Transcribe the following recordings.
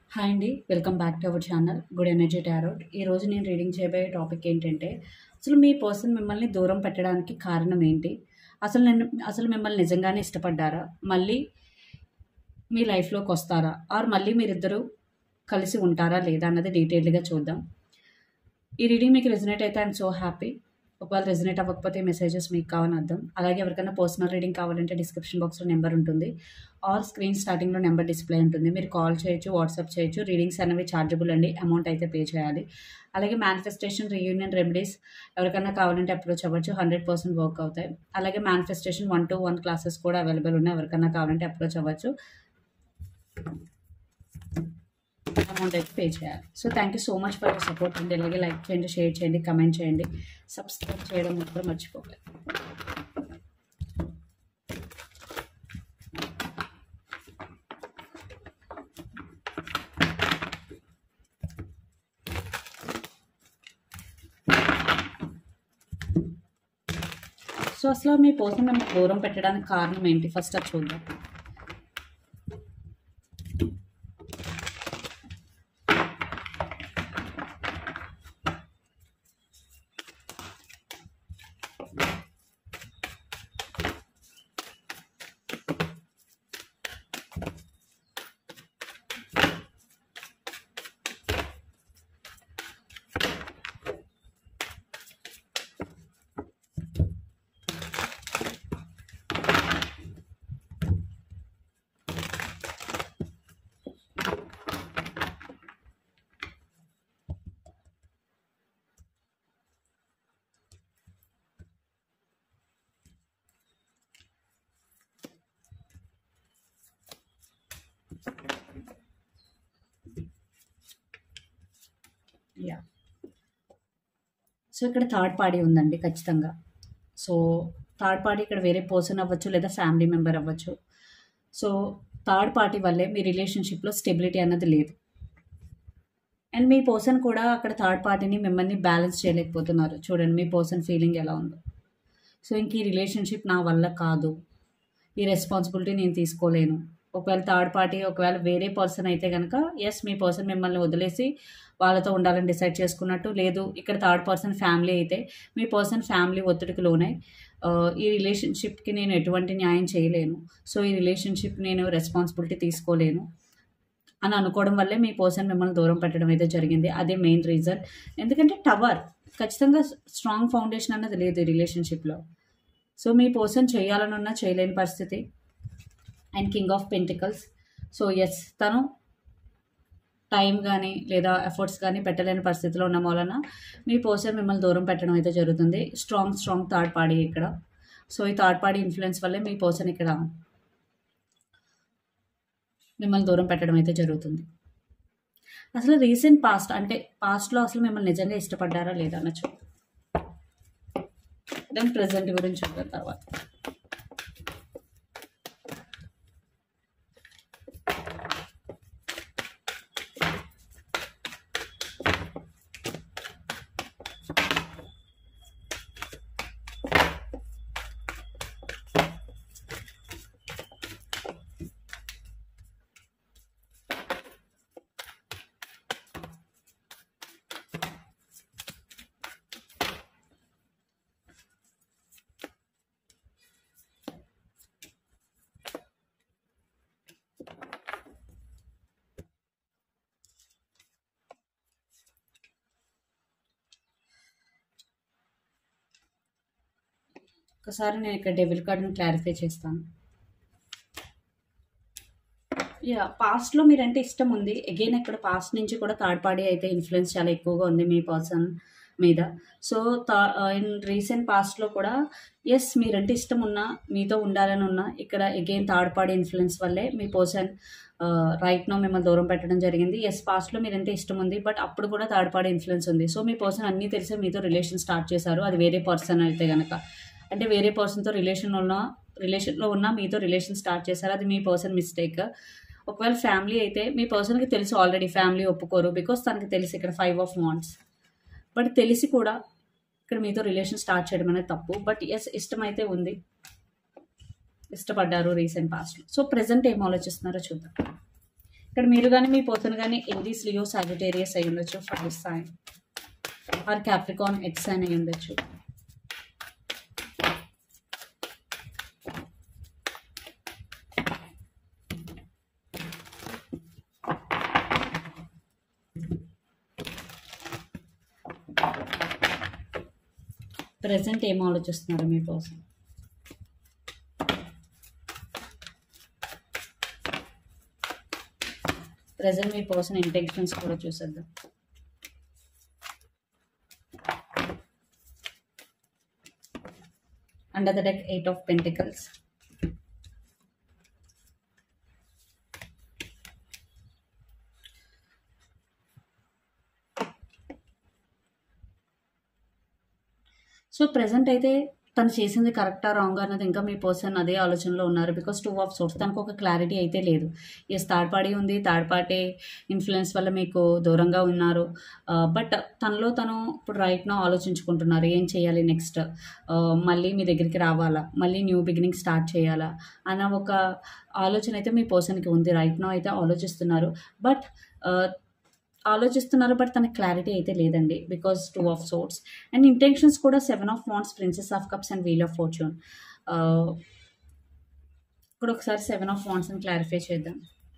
Hi అండి. Welcome back to our channel Good Energy Tarot. ఈరోజు నేను రీడింగ్ చేయబోయే టాపిక్ ఏంటంటే, అసలు మీ పర్సన్ మిమ్మల్ని దూరం పెట్టడానికి కారణం ఏంటి? అసలు మిమ్మల్ని నిజంగానే ఇష్టపడ్డారా? మళ్ళీ మీ లైఫ్‌లోకొస్తారా? మళ్ళీ మీరిద్దరూ కలిసి ఉంటారా లేదా అన్నది డీటెయిల్డ్‌గా చూద్దాం. ఈ రీడింగ్ మీకు రెజొనేట్ అయితే ఐయామ్ సో హ్యాపీ. ఒకవేళ రెజొనేట్ అవ్వకపోతే ఈ మెసేజెస్ మీకు కావని అర్థం. అలాగే ఎవరికైనా పర్సనల్ రీడింగ్ కావాలంటే డిస్క్రిప్షన్ బాక్స్‌లో నెంబర్ ఉంటుంది. స్క్రీన్ స్టార్టింగ్‌లో నెంబర్ డిస్‌ప్లే ఉంటుంది. మీరు కాల్ చేయొచ్చు, వాట్సాప్ చేయొచ్చు. రీడింగ్స్ అనేవి చార్జబుల్ అండి. అమౌంట్ అయితే పే చేయాలి. అలాగే మేనిఫెస్టేషన్, రీయూనియన్ రెమెడీస్ ఎవరికైనా కావాలంటే అప్రోచ్ అవ్వచ్చు. 100% వర్క్ అవుతాయి. అలాగే మేనిఫెస్టేషన్ 1-to-1 క్లాసెస్ కూడా అవైలబుల్ ఉన్నాయి. ఎవరికైనా కావాలంటే అప్రోచ్ అవ్వచ్చు. అమౌంట్ అయితే పే చేయాలి. So thank you so much for your support అండి. అలాగే లైక్ చేయండి, షేర్ చేయండి, కమెంట్ చేయండి, సబ్స్క్రైబ్ చేయడం మాత్రం మర్చిపోకండి. సో అసలు మీ పర్సన్ మిమ్మల్ని దూరం పెట్టడానికి కారణం ఏంటి? ఫస్ట్ అది చూద్దాం. యా సో ఇక్కడ థర్డ్ పార్టీ ఉందండి ఖచ్చితంగా. సో థర్డ్ పార్టీ ఇక్కడ వేరే పర్సన్ అవ్వచ్చు, లేదా ఫ్యామిలీ మెంబర్ అవ్వచ్చు. సో థర్డ్ పార్టీ వల్లే మీ రిలేషన్షిప్‌లో స్టెబిలిటీ అన్నది లేదు. అండ్ మీ పర్సన్ కూడా అక్కడ థర్డ్ పార్టీని మిమ్మల్ని బ్యాలెన్స్ చేయలేకపోతున్నారు. చూడండి మీ పర్సన్ ఫీలింగ్ ఎలా ఉందో. సో ఇంక ఈ రిలేషన్షిప్ నా వల్ల కాదు, ఈ రెస్పాన్సిబిలిటీ నేను తీసుకోలేను. ఒకవేళ వేరే పర్సన్ అయితే కనుక మీ పర్సన్ మిమ్మల్ని వదిలేసి వాళ్ళతో ఉండాలని డిసైడ్ చేసుకున్నట్టు. లేదు ఇక్కడ థర్డ్ పర్సన్ ఫ్యామిలీ అయితే మీ పర్సన్ ఫ్యామిలీ ఒత్తిడికి లోనై ఈ రిలేషన్షిప్‌కి నేను ఎటువంటి న్యాయం చేయలేను. సో ఈ రిలేషన్షిప్ నేను రెస్పాన్సిబిలిటీ తీసుకోలేను అని అనుకోవడం వల్లే మీ పర్సన్ మిమ్మల్ని దూరం పెట్టడం అయితే జరిగింది. అదే మెయిన్ రీజన్. ఎందుకంటే టవర్ ఖచ్చితంగా స్ట్రాంగ్ ఫౌండేషన్ అన్నది లేదు ఈ రిలేషన్షిప్‌లో. సో మీ పర్సన్ చేయాలనున్నా చేయలేని పరిస్థితి. And king of pentacles. So తను టైం కానీ లేదా ఎఫర్ట్స్ కానీ పెట్టలేని పరిస్థితిలో ఉన్న మూలన మీ పర్సన్ మిమ్మల్ని దూరం పెట్టడం అయితే జరుగుతుంది. స్ట్రాంగ్ థర్డ్ పార్టీ ఇక్కడ. సో ఈ థర్డ్ పార్టీ ఇన్ఫ్లుయెన్స్ వల్లే మీ పర్సన్ ఇక్కడ మిమ్మల్ని దూరం పెట్టడం అయితే జరుగుతుంది. అసలు రీసెంట్ పాస్ట్ అంటే పాస్ట్‌లో అసలు మిమ్మల్ని నిజంగా ఇష్టపడ్డారా లేదా అనొచ్చు. దెన్ ప్రెజెంట్ గురించి చూద్దాం తర్వాత. ఒకసారి నేను ఇక్కడ డెవిల్ కార్డ్‌ని క్లారిఫై చేస్తాను. పాస్ట్‌లో మీరంటే ఇష్టం ఉంది. అగైన్ ఇక్కడ పాస్ట్ నుంచి కూడా థర్డ్ పార్టీ అయితే ఇన్‌ఫ్లూయెన్స్ చాలా ఎక్కువగా ఉంది మీ పర్సన్ మీద. సో ఇన్ రీసెంట్ పాస్ట్‌లో కూడా మీరంటే ఇష్టం ఉన్నా, మీతో ఉండాలని ఉన్నా, ఇక్కడ అగైన్ థర్డ్ పార్టీ ఇన్‌ఫ్లూయెన్స్ వల్లే మీ పర్సన్ రైట్ నౌ మిమ్మల్ని దూరం పెట్టడం జరిగింది. పాస్ట్‌లో మీరంటే ఇష్టం ఉంది. బట్ అప్పుడు కూడా థర్డ్ పార్టీ ఇన్‌ఫ్లూయెన్స్ ఉంది. సో మీ పర్సన్ అన్నీ తెలిసే మీతో రిలేషన్ స్టార్ట్ చేశారు. అది వేరే పర్సన్ అయితే గనక. అంటే వేరే పర్సన్‌తో రిలేషన్‌లో ఉన్న మీతో రిలేషన్ స్టార్ట్ చేశారు. అది మీ పర్సన్ మిస్టేక్. ఒకవేళ ఫ్యామిలీ అయితే మీ పర్సన్‌కి తెలుసు ఆల్రెడీ ఫ్యామిలీ ఒప్పుకోరు. బికాజ్ తనకి తెలుసు ఇక్కడ 5 ఆఫ్ వాండ్స్. బట్ తెలిసి కూడా ఇక్కడ మీతో రిలేషన్ స్టార్ట్ చేయడం అనేది తప్పు. బట్ ఇష్టమైతే ఉంది. ఇష్టపడ్డారు రీసెంట్ పాస్ట్‌లో. సో ప్రెజెంట్ ఏం ఆలోచిస్తున్నారో చూద్దాం. ఇక్కడ మీరు కానీ మీ పర్సన్ కానీ ఏరీస్, లియో, సాజిటేరియస్ అయి ఉండొచ్చు, ఫైర్ సైన్ ఆర్ క్యాప్రికాన్, ఎక్స్ సైన్ అయి ఉండొచ్చు. ప్రెసెంట్ ఏం ఆలోచిస్తున్నారు మీ పర్సన్? ప్రెసెంట్ మీ పర్సన్ ఇంటెన్షన్స్ కూడా చూసేద్దాం. Under the deck 8 of pentacles. So present అయితే తను చేసింది కరెక్టా రాంగ్ అన్నది ఇంకా మీ పర్సన్ అదే ఆలోచనలో ఉన్నారు. బికాస్ 2 ఆఫ్ సోర్స్, తనకు ఒక క్లారిటీ అయితే లేదు. ఎస్, థర్డ్ పార్టీ ఉంది, థర్డ్ పార్టీ ఇన్ఫ్లుయెన్స్ వల్ల మీకు దూరంగా ఉన్నారు. బట్ తనలో తను ఇప్పుడు రైట్ నో ఆలోచించుకుంటున్నారు ఏం చేయాలి నెక్స్ట్, మళ్ళీ మీ దగ్గరికి రావాలా, మళ్ళీ న్యూ బిగినింగ్ స్టార్ట్ చేయాలా అన్న ఒక ఆలోచన అయితే మీ పర్సన్కి ఉంది. రైట్ నో అయితే ఆలోచిస్తున్నారు. బట్ తనకు క్లారిటీ అయితే లేదండి. Because 2 of swords and intentions కూడా 7 of wands, princess of cups and wheel of fortune. ఇప్పుడు ఒకసారి 7 ఆఫ్ వాండ్స్ని క్లారిఫై చేద్దాం.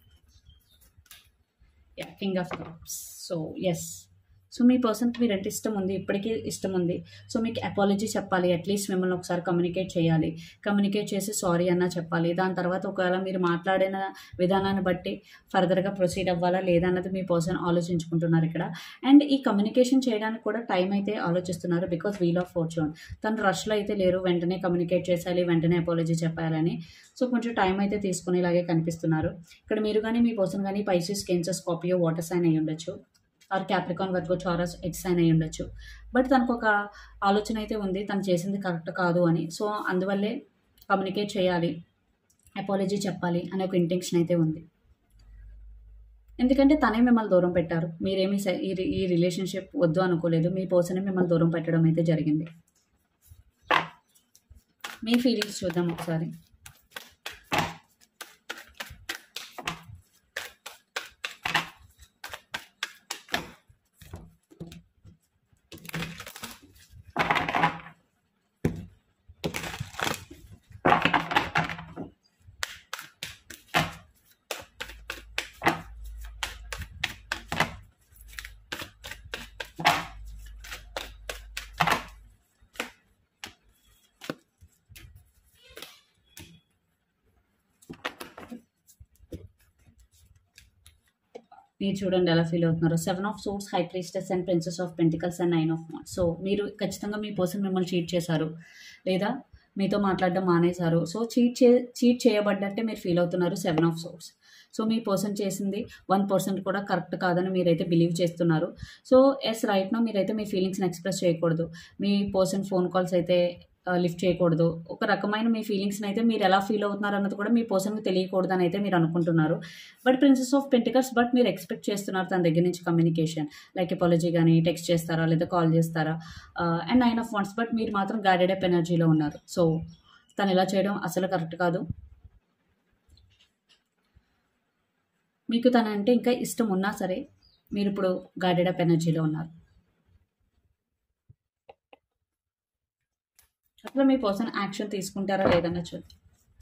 King of cups. So yes, so మీ పర్సన్కి మీరంటే ఇష్టం ఉంది, ఇప్పటికీ ఇష్టం ఉంది. సో మీకు అపాలజీ చెప్పాలి, అట్లీస్ట్ మిమ్మల్ని ఒకసారి కమ్యూనికేట్ చేయాలి, కమ్యూనికేట్ చేసి సారీ అన్నా చెప్పాలి. దాని తర్వాత ఒకవేళ మీరు మాట్లాడిన విధానాన్ని బట్టి ఫర్దర్గా ప్రొసీడ్ అవ్వాలా లేదా అన్నది మీ పర్సన్ ఆలోచించుకుంటున్నారు ఇక్కడ. అండ్ ఈ కమ్యూనికేషన్ చేయడానికి కూడా టైం అయితే ఆలోచిస్తున్నారు. బికాస్ వీల్ ఆఫ్ ఫార్చ్యూన్, తను రష్లో అయితే లేరు, వెంటనే కమ్యూనికేట్ చేయాలి, వెంటనే అపాలజీ చెప్పాలని. సో కొంచెం టైం అయితే తీసుకునేలాగే కనిపిస్తున్నారు. ఇక్కడ మీరు కానీ మీ పర్సన్ కానీ Pisces, Cancer, Scorpio, water sign అయి ఉండొచ్చు. ఆర్ క్యాప్రికాన్, వర్గో, టారస్, ఎక్స్ సైన్ అయి ఉండొచ్చు. బట్ తనకు ఒక ఆలోచన అయితే ఉంది, తను చేసింది కరెక్ట్ కాదు అని. సో అందువల్లే కమ్యూనికేట్ చేయాలి, అపాలజీ చెప్పాలి అనే ఒక ఇంటెన్షన్ అయితే ఉంది. ఎందుకంటే తనే మిమ్మల్ని దూరం పెట్టారు, మీరేమి ఈ రిలేషన్షిప్ వద్దు అనుకోలేదు. మీ పర్సనే మిమ్మల్ని దూరం పెట్టడం అయితే జరిగింది. మీ ఫీలింగ్స్ చూద్దాం ఒకసారి. మీరు చూడండి ఎలా ఫీల్ అవుతున్నారు. 7 of swords, high priestess and princess of pentacles and 9 of wands. So మీరు ఖచ్చితంగా మీ పర్సన్ మిమ్మల్ని చీట్ చేశారు లేదా మీతో మాట్లాడడం మానేశారు. సో చీట్ చేయబడ్డట్టే మీరు ఫీల్ అవుతున్నారు. 7 ఆఫ్ సోర్స్. సో మీ పర్సన్ చేసింది 1% కూడా కరెక్ట్ కాదని మీరైతే బిలీవ్ చేస్తున్నారు. సో ఎస్, రైట్ నో మీరైతే మీ ఫీలింగ్స్ని ఎక్స్ప్రెస్ చేయకూడదు. మీ పర్సన్ ఫోన్ కాల్స్ అయితే లిఫ్ట్ చేయకూడదు. ఒక రకమైన మీ ఫీలింగ్స్ని అయితే మీరు ఎలా ఫీల్ అవుతున్నారు అన్నది కూడా మీ పర్సన్కి తెలియకూడదు అని అయితే మీరు అనుకుంటున్నారు. But princess of pentacles, but మీరు ఎక్స్పెక్ట్ చేస్తున్నారు తన దగ్గర నుంచి కమ్యూనికేషన్, లైక్ అపాలజీ కానీ టెక్స్ట్ చేస్తారా లేదా కాల్ చేస్తారా. అండ్ 9 ఆఫ్ వాండ్స్, బట్ మీరు మాత్రం గార్డెడ్ అప్ ఎనర్జీలో ఉన్నారు. సో తను ఇలా చేయడం అసలు కరెక్ట్ కాదు. మీకు తన అంటే ఇంకా ఇష్టం ఉన్నా సరే మీరు ఇప్పుడు గార్డెడ్ అప్ ఎనర్జీలో ఉన్నారు. అసలు మీ పర్సన్ యాక్షన్ తీసుకుంటారా లేదన్న చూద్దాం.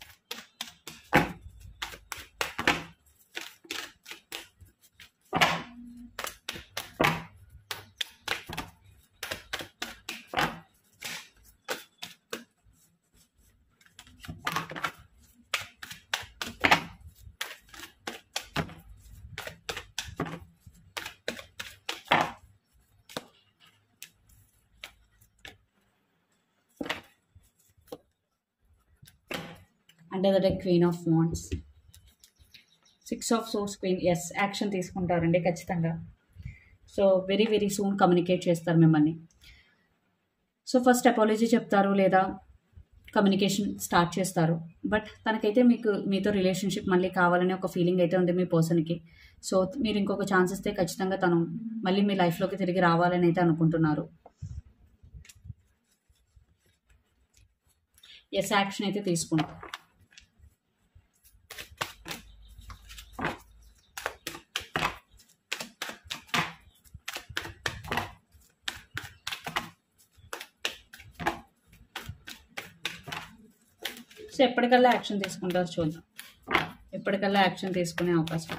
Under the deck queen of wands, 6 of swords, queen. Yes, action తీసుకుంటారండి ఖచ్చితంగా. So very very soon communicate చేస్తారు మిమ్మల్ని. సో ఫస్ట్ అపాలజీ చెప్తారు లేదా కమ్యూనికేషన్ స్టార్ట్ చేస్తారు. బట్ తనకైతే మీతో రిలేషన్షిప్ మళ్ళీ కావాలనే ఒక ఫీలింగ్ అయితే ఉంది మీ పర్సన్కి. సో మీరు ఇంకొక ఛాన్స్ ఇస్తే ఖచ్చితంగా తను మళ్ళీ మీ లైఫ్లోకి తిరిగి రావాలని అయితే అనుకుంటున్నారు. ఎస్, యాక్షన్ అయితే తీసుకుంటారు. సో ఎప్పటికల్లా యాక్షన్ తీసుకుంటారు చూద్దాం. ఎప్పటికల్లా యాక్షన్ తీసుకునే అవకాశం.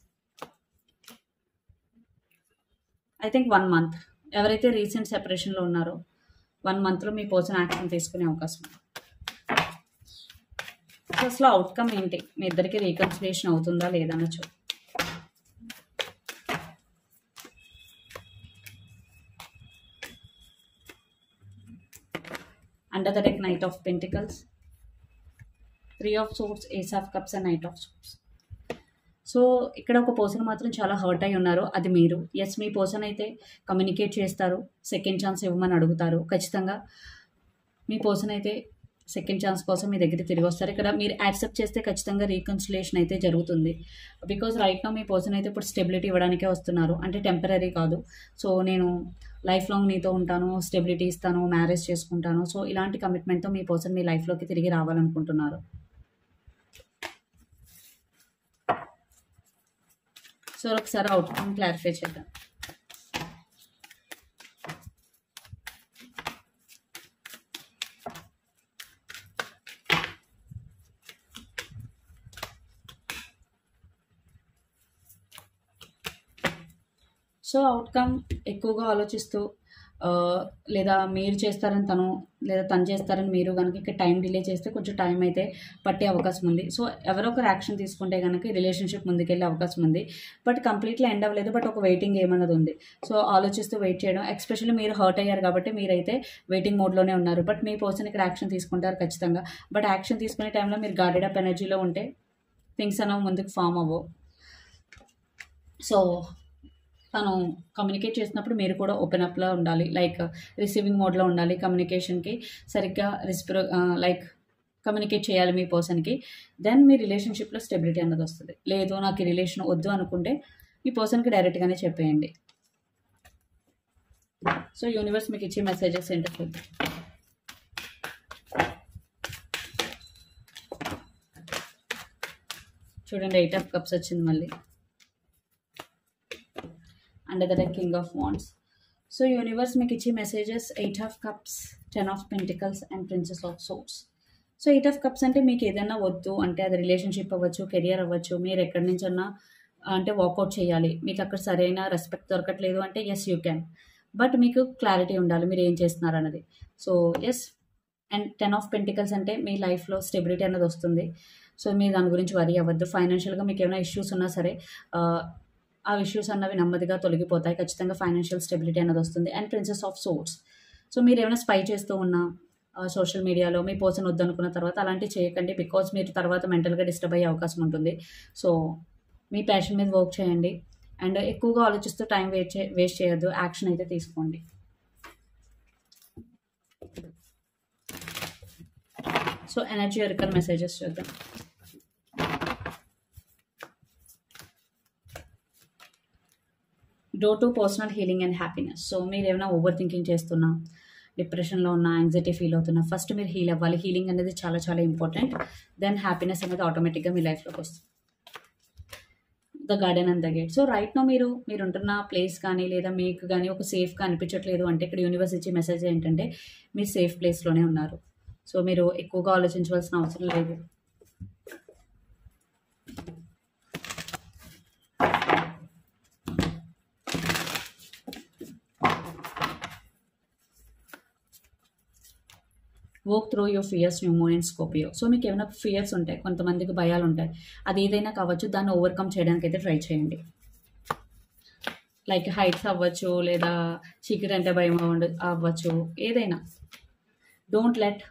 I think 1 month. ఎవరైతే రీసెంట్ సెపరేషన్లో ఉన్నారో 1 మంత్లో మీ పర్సన్ యాక్షన్ తీసుకునే అవకాశం. సో అసలు అవుట్కమ్ ఏంటి, మీ ఇద్దరికి రీకన్సిలేషన్ అవుతుందా లేదా అనొచ్చు. Under the deck knight of pentacles, 3 of swords, ace of cups and knight of swords. So ఇక్కడ ఒక పర్సన్ మాత్రం చాలా హర్ట్ అయి ఉన్నారు, అది మీరు. ఎస్, మీ పర్సన్ అయితే కమ్యూనికేట్ చేస్తారు, సెకండ్ ఛాన్స్ ఇవ్వమని అడుగుతారు. ఖచ్చితంగా మీ పర్సన్ అయితే సెకండ్ ఛాన్స్ కోసం మీ దగ్గర తిరిగి వస్తారు. ఇక్కడ మీరు యాక్సెప్ట్ చేస్తే ఖచ్చితంగా రీకన్సిలేషన్ అయితే జరుగుతుంది. బికాజ్ రైట్ నో మీ పర్సన్ అయితే ఇప్పుడు స్టెబిలిటీ ఇవ్వడానికే వస్తున్నారు, అంటే టెంపరీ కాదు. సో నేను లైఫ్ లాంగ్ నీతో ఉంటాను, స్టెబిలిటీ ఇస్తాను, మ్యారేజ్ చేసుకుంటాను. సో ఇలాంటి కమిట్మెంట్తో మీ పర్సన్ మీ లైఫ్లోకి తిరిగి రావాలనుకుంటున్నారు. సో ఒకసారి అవుట్కమ్ క్లారిఫై చేద్దాం. సో అవుట్కమ్ ఎక్కువగా ఆలోచిస్తూ లేదా మీరు చేస్తారని తను, లేదా తను చేస్తారని మీరు కనుక ఇక్కడ టైం డిలే చేస్తే కొంచెం టైం అయితే పట్టే అవకాశం ఉంది. సో ఎవరో ఒకరు యాక్షన్ తీసుకుంటే కనుక రిలేషన్షిప్ ముందుకెళ్ళే అవకాశం ఉంది. బట్ కంప్లీట్లీ ఎండ్ అవ్వలేదు, బట్ ఒక వెయిటింగ్ ఏమన్నది ఉంది. సో ఆలోచిస్తూ వెయిట్ చేయడం, ఎస్పెషల్లీ మీరు హర్ట్ అయ్యారు కాబట్టి మీరైతే వెయిటింగ్ మోడ్లోనే ఉన్నారు. బట్ మీ పర్సన్ ఇక్కడ యాక్షన్ తీసుకుంటారు ఖచ్చితంగా. బట్ యాక్షన్ తీసుకునే టైంలో మీరు గార్డెడ్ అప్ ఎనర్జీలో ఉంటే థింగ్స్ అనేవి ముందుకు ఫామ్ అవ్వవు. సో తను కమ్యూనికేట్ చేసినప్పుడు మీరు కూడా ఓపెన్ అప్లో ఉండాలి, లైక్ రిసీవింగ్ మోడ్లో ఉండాలి. కమ్యూనికేషన్కి సరిగ్గా లైక్ కమ్యూనికేట్ చేయాలి మీ పర్సన్కి. దెన్ మీ రిలేషన్షిప్లో స్టెబిలిటీ అన్నది వస్తుంది. లేదు నాకు ఈ రిలేషన్ వద్దు అనుకుంటే మీ పర్సన్కి డైరెక్ట్గానే చెప్పేయండి. సో యూనివర్స్ మీకు ఇచ్చే మెసేజెస్ ఏంటో చూద్దాం. చూడండి, 8 ఆఫ్ కప్స్ వచ్చింది మళ్ళీ. Under the deck king of wands. So universe మీకు ఇచ్చే messages 8 of cups, 10 of pentacles and princess of swords. So 8 of cups అంటే మీకు ఏదైనా వద్దు అంటే అది రిలేషన్షిప్ అవ్వచ్చు, కెరియర్ అవ్వచ్చు, మీరు ఎక్కడి నుంచి అన్నా అంటే వాకౌట్ చేయాలి, మీకు అక్కడ సరైన రెస్పెక్ట్ దొరకట్లేదు అంటే ఎస్ యూ క్యాన్. బట్ మీకు క్లారిటీ ఉండాలి మీరు ఏం చేస్తున్నారు అన్నది. So yes. And 10 of pentacles అంటే మీ లైఫ్లో స్టెబిలిటీ అన్నది వస్తుంది. సో మీరు దాని గురించి వరీ అవ్వద్దు. ఫైనాన్షియల్గా మీకు ఏమైనా ఇష్యూస్ ఉన్నా సరే ఆ ఇష్యూస్ అన్నవి నెమ్మదిగా తొలగిపోతాయి. ఖచ్చితంగా ఫైనాన్షియల్ స్టెబిలిటీ అన్నది వస్తుంది. And princess of swords. So మీరు ఏమైనా స్పై చేస్తూ ఉన్నా సోషల్ మీడియాలో మీ పర్సన్ వద్దనుకున్న తర్వాత అలాంటివి చేయకండి. బికాజ్ మీరు తర్వాత మెంటల్గా డిస్టర్బ్ అయ్యే అవకాశం ఉంటుంది. సో మీ ప్యాషన్ మీద వర్క్ చేయండి అండ్ ఎక్కువగా ఆలోచిస్తూ టైం వేస్ట్ చేయొద్దు. యాక్షన్ అయితే తీసుకోండి. సో ఎనర్జీ ఒరికల్ మెసేజెస్ చూద్దాం. Door to personal healing and happiness. So మీరు ఏమైనా ఓవర్ థింకింగ్ చేస్తున్నా, డిప్రెషన్లో ఉన్న, యాంగ్జైటీ ఫీల్ అవుతున్నా, ఫస్ట్ మీరు హీల్ అవ్వాలి. హీలింగ్ అనేది చాలా చాలా ఇంపార్టెంట్. దెన్ హ్యాపీనెస్ అనేది ఆటోమేటిక్గా మీ లైఫ్లోకి వస్తుంది. The garden and the gate. So right now మీరు ఉంటున్న ప్లేస్ కానీ లేదా మీకు కానీ ఒక సేఫ్గా అనిపించట్లేదు అంటే ఇక్కడ యూనివర్స్ ఇచ్చే మెసేజ్ ఏంటంటే మీరు సేఫ్ ప్లేస్లోనే ఉన్నారు. సో మీరు ఎక్కువగా ఆలోచించవలసిన అవసరం లేదు. Work through your fears, new moon and Scorpio. So మీకు ఏమైనా ఫియర్స్ ఉంటాయి, కొంతమందికి భయాలు ఉంటాయి, అది ఏదైనా కావచ్చు, దాన్ని ఓవర్కమ్ చేయడానికి అయితే ట్రై చేయండి. లైక్ హైట్స్ అవ్వచ్చు లేదా చీకటి అంటే భయం అవ్వచ్చు, ఏదైనా. Don't let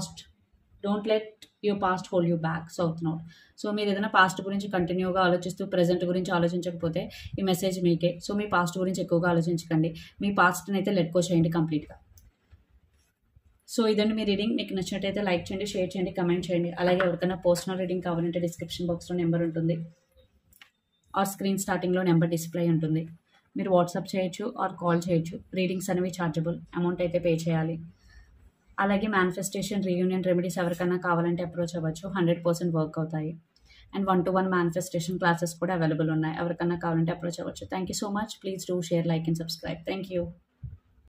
your past hold you back. South node. So మీరు ఏదైనా పాస్ట్ గురించి కంటిన్యూగా ఆలోచిస్తూ ప్రజెంట్ గురించి ఆలోచించకపోతే ఈ మెసేజ్ మీకే. సో మీ పాస్ట్ గురించి ఎక్కువగా ఆలోచించకండి, మీ పాస్ట్ని అయితే లెట్ గో చేయండి కంప్లీట్గా. సో ఇదండి మీ రీడింగ్. మీకు నచ్చినట్టయితే లైక్ చేయండి, షేర్ చేయండి, కమెంట్ చేయండి. అలాగే ఎవరికైనా పర్సనల్ రీడింగ్ కావాలంటే డిస్క్రిప్షన్ బాక్స్లో నెంబర్ ఉంటుంది, ఆర్ స్క్రీన్ స్టార్టింగ్లో నెంబర్ డిస్ప్లే ఉంటుంది. మీరు వాట్సాప్ చేయొచ్చు ఆర్ కాల్ చేయొచ్చు. రీడింగ్స్ అనేవి ఛార్జబుల్, అమౌంట్ అయితే పే చేయాలి. అలాగే మేనిఫెస్టేషన్, రీయూనియన్ రెమెడీస్ ఎవరికైనా కావాలంటే అప్రోచ్ అవ్వచ్చు, 100% వర్క్ అవుతాయి. అండ్ 1-to-1 మేనిఫెస్టేషన్ క్లాసెస్ కూడా అవైలబుల్ ఉన్నాయి, ఎవరికైనా కావాలంటే అప్రోచ్ అవ్వచ్చు. Thank you so much. Please do share, like and subscribe. Thank you.